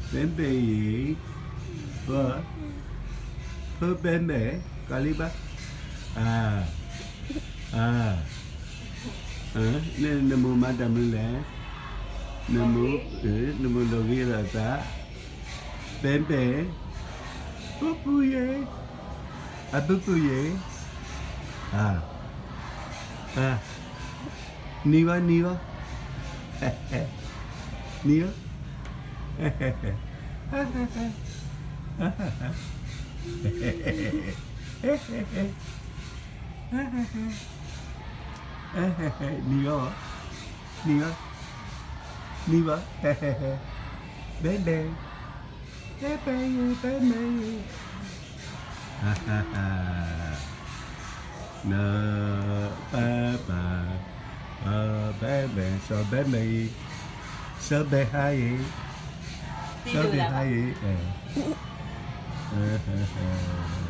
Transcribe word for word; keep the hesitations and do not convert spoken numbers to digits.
Bembe gì? Vợ? Vợ bembe? Kaliba? À. À. Hả? Nên nemu madam lẽ. Nemu, ừ, nemu logi là ta. Bembe? Pupuye? À, pupuye? À. À. Niva, niva? Niva? Niva? Niva? Niva? Bebe? Bebe, bebe. No, papa. Oh, baby, so baby. So baby. So baby.